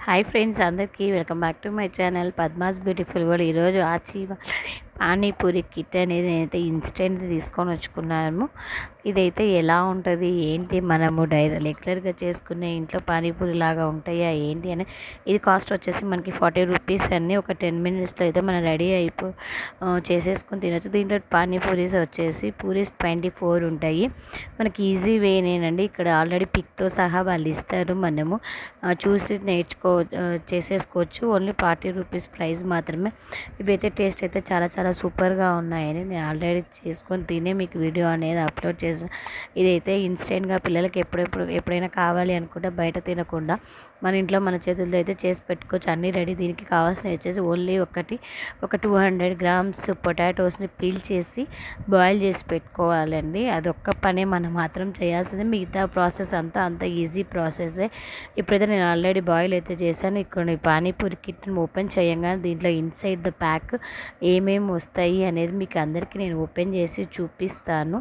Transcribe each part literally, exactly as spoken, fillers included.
Hi friends, అందరికీ welcome back to my channel Padma's beautiful world. ఈరోజు Aachi panipuri kit అనేది నేనైతే ఇన్స్టెంట్ తీసుకొని వచ్చుకున్నాము. ఇదైతే ఎలా ఉంటుంది ఏంటి, మనము డైరెక్ట్ రెగ్యులర్గా చేసుకునే ఇంట్లో పానీపూరి లాగా ఉంటాయా ఏంటి అని. ఇది కాస్ట్ వచ్చేసి మనకి ఫార్టీ రూపీస్ అన్నీ ఒక టెన్ మినిట్స్లో అయితే మనం రెడీ అయిపో చేసేసుకొని తినచ్చు. దీంట్లో పానీపూరీస్ వచ్చేసి పూరీస్ ట్వంటీ ఫోర్ ఉంటాయి. మనకి ఈజీ వేనేనండి. ఇక్కడ ఆల్రెడీ పిక్తో సహా వాళ్ళు ఇస్తారు, మనము చూసి నేర్చుకో చేసేసుకోవచ్చు. ఓన్లీ ఫార్టీ రూపీస్ ప్రైస్ మాత్రమే. ఇవైతే టేస్ట్ అయితే చాలా చాలా సూపర్గా ఉన్నాయని నేను ఆల్రెడీ చేసుకొని తినే మీకు వీడియో అనేది అప్లోడ్ చేసాను. ఇదైతే ఇన్స్టెంట్గా పిల్లలకి ఎప్పుడెప్పుడు ఎప్పుడైనా కావాలి అనుకుంటే బయట తినకుండా మన ఇంట్లో మన చేతులతో అయితే చేసి పెట్టుకోవచ్చు. అన్నీ రెడీ. దీనికి కావాల్సిన వచ్చేసి ఓన్లీ ఒకటి ఒక టూ హండ్రెడ్ గ్రామ్స్ పొటాటోస్ని పీల్ చేసి బాయిల్ చేసి పెట్టుకోవాలండి. అదొక్క పనే మనం మాత్రం చేయాల్సింది. మిగతా ప్రాసెస్ అంతా అంత ఈజీ ప్రాసెసే. ఇప్పుడైతే నేను ఆల్రెడీ బాయిల్ అయితే చేశాను. ఇక్కడ పానీపూరి కిట్ని ఓపెన్ చేయంగానే దీంట్లో ఇన్సైడ్ ద ప్యాక్ ఏమేమి వస్తాయి అనేది మీకు అందరికీ నేను ఓపెన్ చేసి చూపిస్తాను.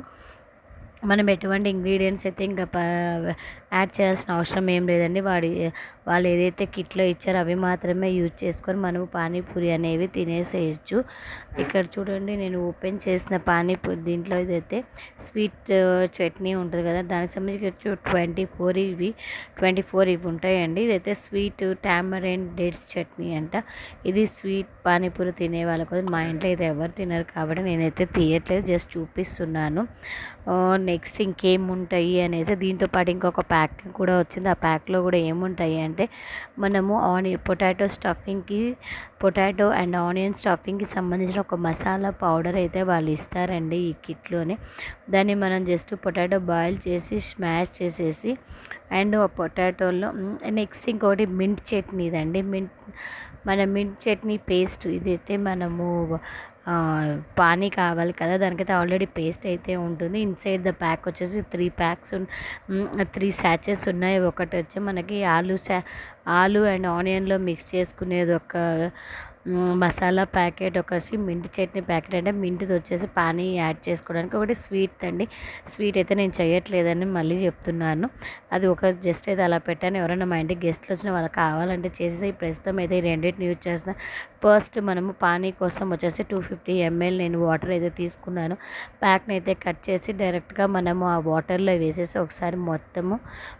మనం ఎటువంటి ఇంగ్రీడియంట్స్ అయితే ఇంకా యాడ్ చేయాల్సిన అవసరం ఏం లేదండి. వాడి వాళ్ళు ఏదైతే కిట్లో ఇచ్చారో అవి మాత్రమే యూజ్ చేసుకొని మనము పానీపూరి అనేవి తినేసేయచ్చు. ఇక్కడ చూడండి, నేను ఓపెన్ చేసిన పానీపూరి దీంట్లో ఇదైతే స్వీట్ చట్నీ ఉంటుంది కదా, దానికి సంబంధించి ట్వంటీ ఫోర్ ఇవి ట్వంటీ ఫోర్ ఇవి ఉంటాయండి. ఇదైతే స్వీట్ టామరైన్ డేట్స్ చట్నీ అంట. ఇది స్వీట్ పానీపూరి తినే వాళ్ళ కోసం. మా ఇంట్లో అయితే ఎవరు తినరు కాబట్టి నేనైతే తీయట్లేదు, జస్ట్ చూపిస్తున్నాను. నెక్స్ట్ ఇంకేముంటాయి అనేది దీంతో పాటు ఇంకొక ప్యాక్ కూడా వచ్చింది. ఆ ప్యాక్లో కూడా ఏముంటాయి అంటే మనము ఆనియన్ పొటాటో స్టఫింగ్కి పొటాటో అండ్ ఆనియన్ స్టఫింగ్కి సంబంధించిన ఒక మసాలా పౌడర్ అయితే వాళ్ళు ఇస్తారండి ఈ కిట్లోనే. దాన్ని మనం జస్ట్ పొటాటో బాయిల్ చేసి స్మాష్ చేసేసి అండ్ పొటాటోలో నెక్స్ట్ ఇంకొకటి మింట్ చట్నీ ఇదండి. మింట్ మన మింట్ చట్నీ పేస్ట్ ఇదైతే మనము పానీ కావాలి కదా, దానికైతే ఆల్రెడీ పేస్ట్ అయితే ఉంటుంది. ఇన్సైడ్ ద ప్యాక్ వచ్చేసి త్రీ ప్యాక్స్ త్రీ శాచెస్ ఉన్నాయి. ఒకటి వచ్చి మనకి ఆలు శా ఆలు అండ్ ఆనియన్లో మిక్స్ చేసుకునేది ఒక మసాలా ప్యాకెట్, ఒకసి మింట్ చట్నీ ప్యాకెట్ అంటే మింట్ది వచ్చేసి పానీ యాడ్ చేసుకోవడానికి, ఒకటి స్వీట్ అండి. స్వీట్ అయితే నేను చేయట్లేదని మళ్ళీ చెప్తున్నాను. అది ఒక జస్ట్ అయితే అలా పెట్టాను. ఎవరైనా మా ఇంటికి గెస్ట్లు వచ్చిన వాళ్ళకి కావాలంటే చేసి ప్రస్తుతం అయితే ఈ రెండింటిని యూజ్ చేస్తాను. ఫస్ట్ మనము పానీ కోసం వచ్చేసి టూ ఫిఫ్టీ ఎంఎల్ నేను వాటర్ అయితే తీసుకున్నాను. ప్యాక్ని అయితే కట్ చేసి డైరెక్ట్గా మనము ఆ వాటర్లో వేసేసి ఒకసారి మొత్తము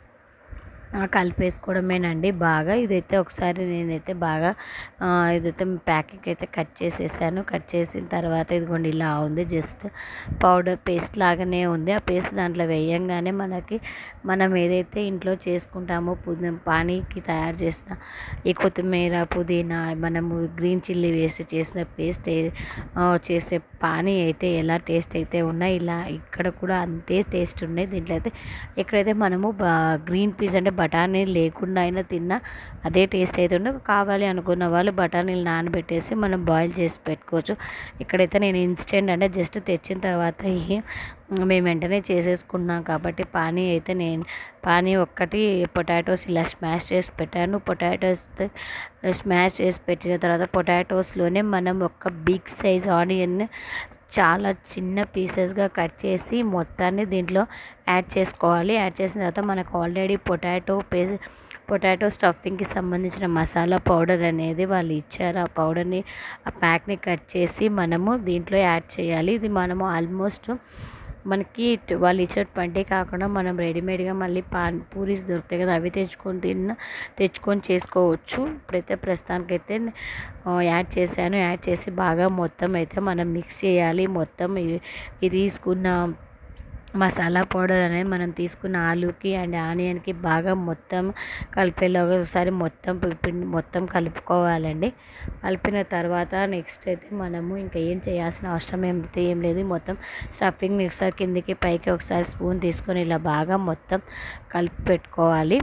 కలిపేసుకోవడమేనండి బాగా. ఇదైతే ఒకసారి నేనైతే బాగా ఇదైతే ప్యాకింగ్ అయితే కట్ చేసేసాను. కట్ చేసిన తర్వాత ఇదిగోండి ఇలా ఉంది, జస్ట్ పౌడర్ పేస్ట్ లాగానే ఉంది. ఆ పేస్ట్ దాంట్లో వేయంగానే మనకి మనం ఏదైతే ఇంట్లో చేసుకుంటామో పుదీ పానీకి తయారు చేసిన ఈ కొత్తిమీర పుదీనా మనము గ్రీన్ చిల్లీ వేసి చేసిన పేస్ట్ చేసే పానీ అయితే ఎలా టేస్ట్ అయితే ఉన్నాయి, ఇలా ఇక్కడ కూడా అంతే టేస్ట్ ఉన్నాయి. దీంట్లో అయితే ఎక్కడైతే మనము గ్రీన్ పీస్ అంటే బఠానీ లేకుండా అయినా తిన్నా అదే టేస్ట్ అయితే ఉండదు. కావాలి అనుకున్న వాళ్ళు బఠానీలు నానబెట్టేసి మనం బాయిల్ చేసి పెట్టుకోవచ్చు. ఇక్కడైతే నేను ఇన్స్టెంట్ అంటే జస్ట్ తెచ్చిన తర్వాత మేము వెంటనే చేసేసుకున్నాం కాబట్టి పానీ అయితే నేను పానీ ఒక్కటి పొటాటోస్ ఇలా స్మాష్ చేసి పెట్టాను. పొటాటోస్ స్మాష్ చేసి పెట్టిన తర్వాత పొటాటోస్లోనే మనం ఒక బిగ్ సైజ్ ఆనియన్ చాలా చిన్న పీసెస్గా కట్ చేసి మొత్తాన్ని దీంట్లో యాడ్ చేసుకోవాలి. యాడ్ చేసిన తర్వాత మనకు ఆల్రెడీ పొటాటో పే పొటాటో స్టఫింగ్కి సంబంధించిన మసాలా పౌడర్ అనేది వాళ్ళు ఇచ్చారు. ఆ పౌడర్ని ఆ ప్యాక్ని కట్ చేసి మనము దీంట్లో యాడ్ చేయాలి. ఇది మనము ఆల్మోస్ట్ మనకి వాళ్ళు ఇచ్చే ట్వంటీ కాకుండా మనం రెడీమేడ్గా మళ్ళీ పాన్ పూరీస్ దొరుకుతాయి కదా, అవి తెచ్చుకొని తిన్న తెచ్చుకొని చేసుకోవచ్చు. ఇప్పుడైతే ప్రస్తుతానికైతే యాడ్ చేశాను. యాడ్ చేసి బాగా మొత్తం అయితే మనం మిక్స్ చేయాలి. మొత్తం ఇది తీసుకున్న మసాలా పౌడర్ అనేది మనం తీసుకున్న ఆలూకి అండ్ ఆనియన్కి బాగా మొత్తం కలిపేలాగా ఒకసారి మొత్తం పిండి మొత్తం కలుపుకోవాలండి. కలిపిన తర్వాత నెక్స్ట్ అయితే మనము ఇంకా ఏం చేయాల్సిన అవసరం ఏమైతే ఏం లేదు. మొత్తం స్టఫింగ్ని ఒకసారి కిందికి పైకి ఒకసారి స్పూన్ తీసుకొని ఇలా బాగా మొత్తం కలిపి పెట్టుకోవాలి.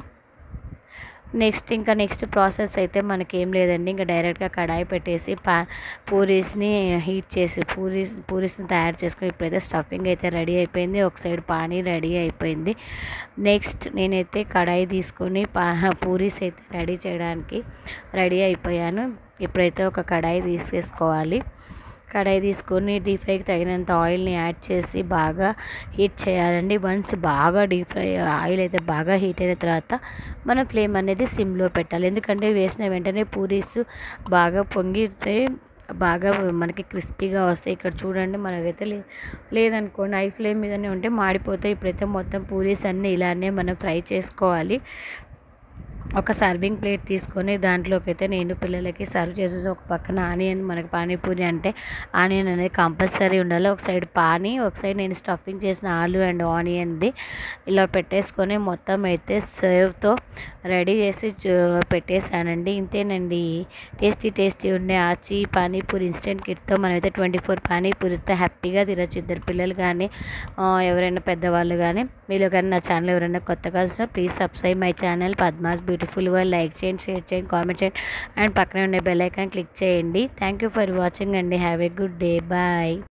నెక్స్ట్ ఇంకా నెక్స్ట్ ప్రాసెస్ అయితే మనకి ఏం లేదండి. ఇంకా డైరెక్ట్గా కడాయి పెట్టేసి పా పూరీస్ని హీట్ చేసి పూరీస్ పూరీస్ని తయారు చేసుకొని ఇప్పుడైతే స్టఫింగ్ అయితే రెడీ అయిపోయింది. ఒక సైడ్ పానీ రెడీ అయిపోయింది. నెక్స్ట్ నేనైతే కడాయి తీసుకొని పా పూరీస్ అయితే రెడీ చేయడానికి రెడీ అయిపోయాను. ఇప్పుడైతే ఒక కడాయి తీసేసుకోవాలి. కడాయి తీసుకొని డీప్ ఫ్రైకి తగినంత ఆయిల్ని యాడ్ చేసి బాగా హీట్ చేయాలండి. వన్స్ బాగా డీప్ ఫ్రై ఆయిల్ అయితే బాగా హీట్ అయిన తర్వాత మన ఫ్లేమ్ అనేది సిమ్లో పెట్టాలి. ఎందుకంటే వేసిన వెంటనే పూరీస్ బాగా పొంగితే బాగా మనకి క్రిస్పీగా వస్తాయి. ఇక్కడ చూడండి, మనకైతే లే లేదనుకోండి హై ఫ్లేమ్ మీదనే ఉంటే మాడిపోతాయి. ఇప్పుడైతే మొత్తం పూరీస్ అన్నీ ఇలానే మనం ఫ్రై చేసుకోవాలి. ఒక సర్వింగ్ ప్లేట్ తీసుకొని దాంట్లోకి అయితే నేను పిల్లలకి సర్వ్ చేసేసి, ఒక పక్కన ఆనియన్, మనకి పానీపూరి అంటే ఆనియన్ అనేది కంపల్సరీ ఉండాలి. ఒక సైడ్ పానీ, ఒక సైడ్ నేను స్టఫింగ్ చేసిన ఆలు అండ్ ఆనియన్ది ఇలా పెట్టేసుకొని మొత్తం అయితే సర్వ్తో రెడీ చేసి పెట్టేశానండి. ఇంతేనండి, టేస్టీ టేస్టీ ఉండే ఆచి పానీపూరి ఇన్స్టెంట్ కిట్తో మనమైతే ట్వంటీ ఫోర్ పానీపూరితో హ్యాపీగా తినొచ్చు. ఇద్దరు పిల్లలు కానీ ఎవరైనా పెద్దవాళ్ళు కానీ. మీలో కానీ నా ఛానల్ ఎవరైనా కొత్తగా వస్తే please subscribe my channel Padma's beautiful world. Like చేయండి, షేర్ చేయండి, కామెంట్ చేయండి అండ్ పక్కనే ఉండే బెల్ ఐకాన్ క్లిక్ చేయండి. థ్యాంక్ యూ ఫర్ వాచింగ్ అండి. Have a good day. Bye.